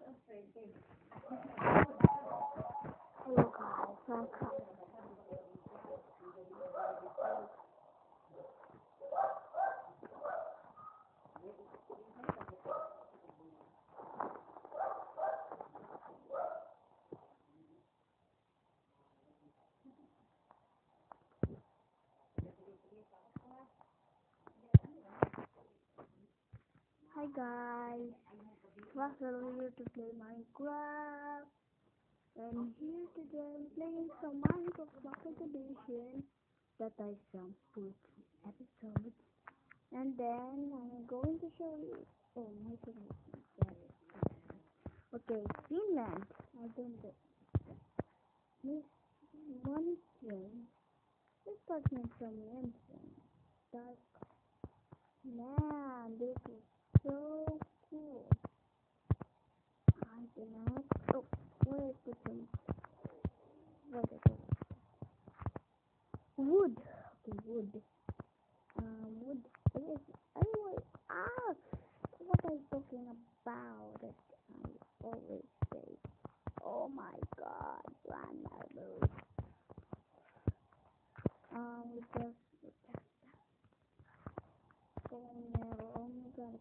Hello guys, welcome. Hi guys, Russell here to play Minecraft. And here today I'm playing some Minecraft Pocket Edition that I some put episodes. And then I'm going to show you. Oh my goodness. Okay, Finland. I don't know. Miss one thing. Let's start with some mention. Dark. Man, this is so cool. I cannot. Oh, where is the thing? What is it? Wood. Okay, wood. Wood. Yes. Anyway, what are you talking about? I always say. Oh my God, grandmother. We just. Oh no, oh my God,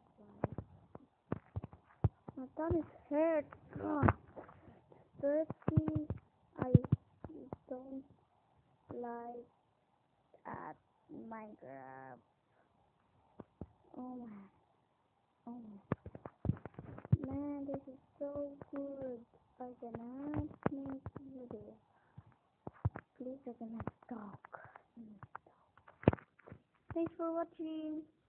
my tongue is hurt. Oh, thirsty. I don't like at Minecraft. Oh man, oh man, this is so good. I cannot make video. Please, I cannot talk. Thanks for watching.